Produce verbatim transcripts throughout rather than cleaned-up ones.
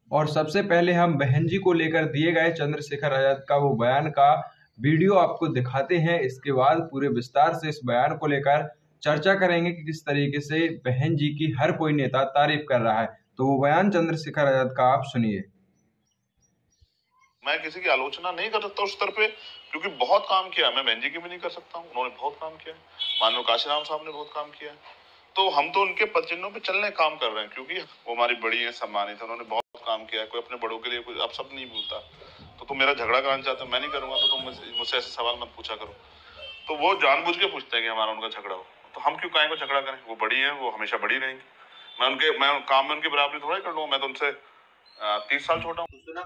और सबसे पहले हम बहन जी को लेकर दिए गए चंद्रशेखर आजाद का वो बयान का वीडियो आपको दिखाते हैं। इसके बाद पूरे विस्तार से इस बयान को लेकर चर्चा करेंगे कि किस तरीके से बहन जी की हर कोई नेता तारीफ कर रहा है। तो वो बयान चंद्रशेखर आजाद का आप सुनिए। मैं किसी की आलोचना नहीं कर सकता उस स्तर पे, क्योंकि बहुत काम किया। मैं बहन जी की भी नहीं कर सकता हूँ, उन्होंने बहुत काम किया। माननीय काशीराम साहब ने बहुत काम किया, तो हम तो उनके पद चिन्हों पे चलने काम कर रहे हैं, क्योंकि वो हमारी बड़ी है, सम्मानित है, उन्होंने बहुत काम किया है। कोई अपने बड़ों के लिए कोई अब सब नहीं भूलता। तो तुम मेरा झगड़ा कराना चाहते हो, मैं नहीं करूंगा, तो तुम मुझसे ऐसे सवाल मत पूछा करो। तो वो जानबूझ के पूछते हैं कि हमारा उनका झगड़ा हो, तो हम क्यों काहे को झगड़ा करें? वो बड़ी है, वो हमेशा बड़ी रहेंगी। मैं उनके मैं काम में उनकी बराबरी थोड़ा ही कर लूंगा। मैं तो उनसे तीस साल छोटा हूँ।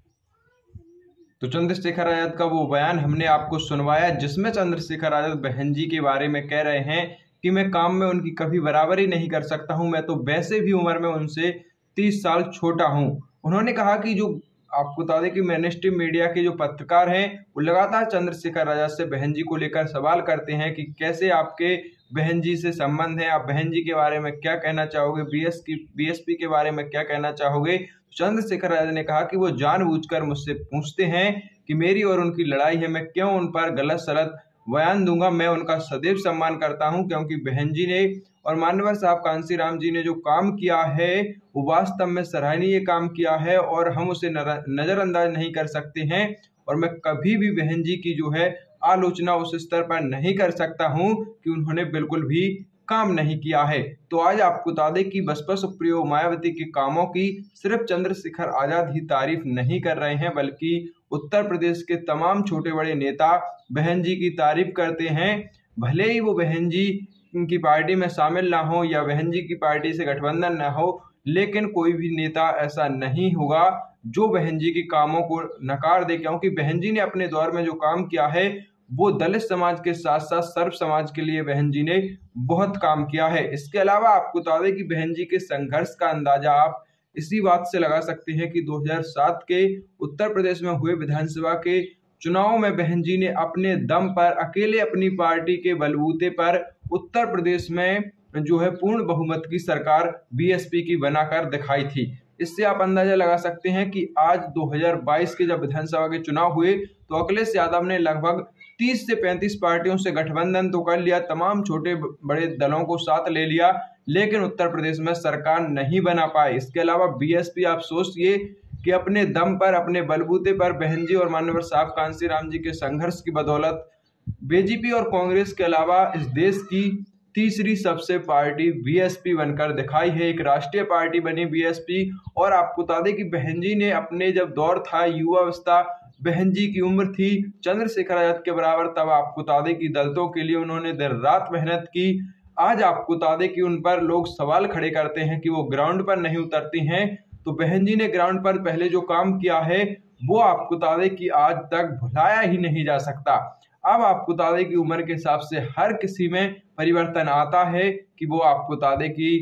तो चंद्रशेखर आजाद का वो बयान हमने आपको सुनवाया, जिसमें चंद्रशेखर आजाद बहन जी के बारे में कह रहे हैं कि मैं काम में उनकी कभी बराबरी नहीं कर सकता हूं, मैं तो वैसे भी उम्र में उनसे तीस साल छोटा हूं। उन्होंने कहा कि जो आपको बता दें कि मेन स्ट्रीम मीडिया के जो पत्रकार हैं वो लगातार चंद्रशेखर आजाद से बहन जी को लेकर सवाल करते हैं कि कैसे आपके बहन जी से संबंध है, आप बहन जी के बारे में क्या कहना चाहोगे, बीएस की बीएसपी के बारे में क्या कहना चाहोगे। चंद्रशेखर आजाद ने कहा कि वो जानबूझकर मुझसे पूछते हैं कि मेरी और उनकी लड़ाई है, मैं क्यों उन पर गलत सलत बयान दूंगा। मैं उनका सदैव सम्मान करता हूं, क्योंकि बहन जी ने और मान्यवर साहब कांशीराम जी ने जो काम किया है वो वास्तव में सराहनीय काम किया है और हम उसे नजरअंदाज नहीं कर सकते हैं। और मैं कभी भी बहन जी की जो है आलोचना उस स्तर पर नहीं कर सकता हूं कि उन्होंने बिल्कुल भी काम नहीं किया है। तो आज आपको बता दें कि बसपा सुप्रीमो मायावती के कामों की सिर्फ चंद्रशेखर आजाद ही तारीफ नहीं कर रहे हैं, बल्कि उत्तर प्रदेश के तमाम छोटे बड़े नेता बहन जी की तारीफ करते हैं। भले ही वो बहन जी की पार्टी में शामिल ना हो या बहन जी की पार्टी से गठबंधन ना हो, लेकिन कोई भी नेता ऐसा नहीं होगा जो बहन जी के कामों को नकार दे, क्योंकि बहन जी ने अपने दौर में जो काम किया है वो दलित समाज के साथ साथ सर्व समाज के लिए बहन जी ने बहुत काम किया है। इसके अलावा आपको बता दें कि बहन जी के संघर्ष का अंदाजा आप इसी बात से लगा सकते हैं कि दो हज़ार सात के उत्तर प्रदेश में हुए विधानसभा के चुनाव में बहन जी ने अपने दम पर अकेले अपनी पार्टी के बलबूते पर उत्तर प्रदेश में जो है पूर्ण बहुमत की सरकार बीएसपी की बनाकर दिखाई थी। इससे आप अंदाजा लगा सकते हैं कि आज दो हज़ार बाईस के जब विधानसभा के चुनाव हुए तो अखिलेश यादव ने लगभग तीस से पैंतीस पार्टियों से गठबंधन तो कर लिया, तमाम छोटे बड़े दलों को साथ ले लिया, लेकिन उत्तर प्रदेश में सरकार नहीं बना पाए। इसके अलावा बीएसपी आप सोचिए कि अपने दम पर अपने बलबूते पर बहन जी और मान्यवर साहब कांशीराम जी के संघर्ष की बदौलत बीजेपी और कांग्रेस के अलावा इस देश की तीसरी सबसे पार्टी बीएसपी बनकर दिखाई है। एक राष्ट्रीय पार्टी बनी बीएसपी। और आपको बता दें कि बहन जी ने अपने जब दौर था युवा अवस्था, बहन जी की उम्र थी चंद्रशेखर आजाद के बराबर, तब आपको बता दें कि दलितों के लिए उन्होंने दिन रात मेहनत की। आज आपको बता दें कि उन पर लोग सवाल खड़े करते हैं कि वो ग्राउंड पर नहीं उतरती हैं, तो बहन जी ने ग्राउंड पर पहले जो काम किया है वो आपको बता दें कि आज तक भुलाया ही नहीं जा सकता। अब आपको बता दें कि उम्र के हिसाब से हर किसी में परिवर्तन आता है कि वो आपको बता दें कि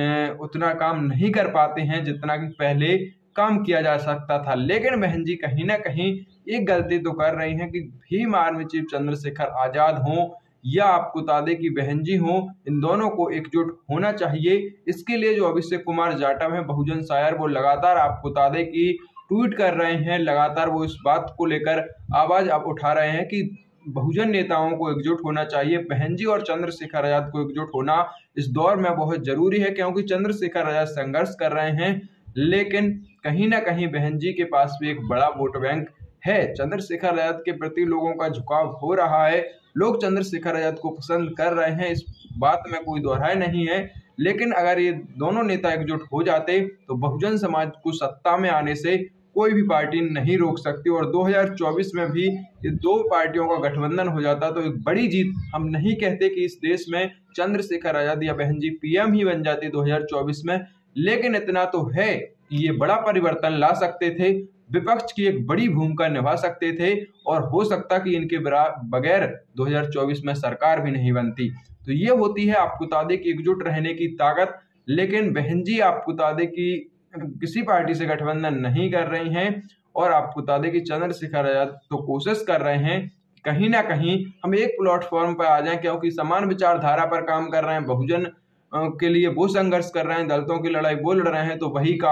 उतना काम नहीं कर पाते हैं जितना कि पहले काम किया जा सकता था। लेकिन बहन जी कहीं ना कहीं एक गलती तो कर रही हैं कि भीम आर्मी चीफ चंद्रशेखर आजाद हों या आपको बता दें कि बहन जी हों, इन दोनों को एकजुट होना चाहिए। इसके लिए जो अभिषेक कुमार जाटव हैं बहुजन शायर, वो लगातार आपको बता दें कि ट्वीट कर रहे हैं, लगातार वो इस बात को लेकर आवाज आप उठा रहे हैं कि बहुजन नेताओं को एकजुट होना चाहिए। बहन जी और चंद्रशेखर आजाद को एकजुट होना इस दौर में बहुत जरूरी है, क्योंकि चंद्रशेखर आजाद संघर्ष कर रहे हैं, लेकिन कहीं ना कहीं बहन जी के पास भी एक बड़ा वोट बैंक है। चंद्रशेखर आजाद के प्रति लोगों का झुकाव हो रहा है, लोग चंद्रशेखर आजाद को पसंद कर रहे हैं, इस बात में कोई दोहराई नहीं है। लेकिन अगर ये दोनों नेता एकजुट हो जाते तो बहुजन समाज को सत्ता में आने से कोई भी पार्टी नहीं रोक सकती, और दो हज़ार चौबीस में भी ये दो पार्टियों का गठबंधन हो जाता तो एक बड़ी जीत। हम नहीं कहते कि इस देश में चंद्रशेखर आजाद या बहन जी पीएम ही बन जाती दो हज़ार चौबीस में, लेकिन इतना तो है कि ये बड़ा परिवर्तन ला सकते थे, विपक्ष की एक बड़ी भूमिका निभा सकते थे, और हो सकता कि इनके बगैर दो हज़ार चौबीस में सरकार भी नहीं बनती। तो ये होती है आपको बता दें कि एकजुट रहने की ताकत। लेकिन बहन जी आपको बता दें कि किसी पार्टी से गठबंधन नहीं कर रही हैं, और आपको बता दें कि चंद्रशेखर आजाद तो कोशिश कर रहे हैं कहीं ना कहीं हम एक प्लेटफॉर्म पर आ जाएं, क्योंकि समान विचारधारा पर काम कर रहे हैं, बहुजन के लिए वो संघर्ष कर रहे हैं, दलितों की लड़ाई वो लड़ रहे हैं, तो वही काम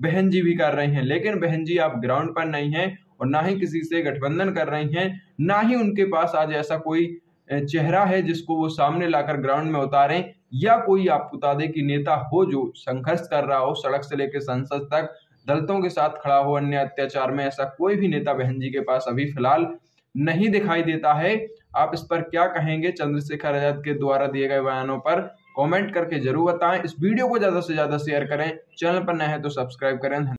बहन जी भी कर रही हैं। लेकिन बहन जी आप ग्राउंड पर नहीं हैं और ना ही किसी से गठबंधन कर रही हैं, ना ही उनके पास आज ऐसा कोई चेहरा है जिसको वो सामने लाकर ग्राउंड में उतारें, या कोई आप बता दें कि नेता हो जो संघर्ष कर रहा हो सड़क से लेकर संसद तक, दलितों के साथ खड़ा हो अन्य अत्याचार में। ऐसा कोई भी नेता बहन जी के पास अभी फिलहाल नहीं दिखाई देता है। आप इस पर क्या कहेंगे चंद्रशेखर आजाद के द्वारा दिए गए बयानों पर? कमेंट करके जरूर बताएं। इस वीडियो को ज्यादा से ज्यादा शेयर करें, चैनल पर नए हैं तो सब्सक्राइब करें।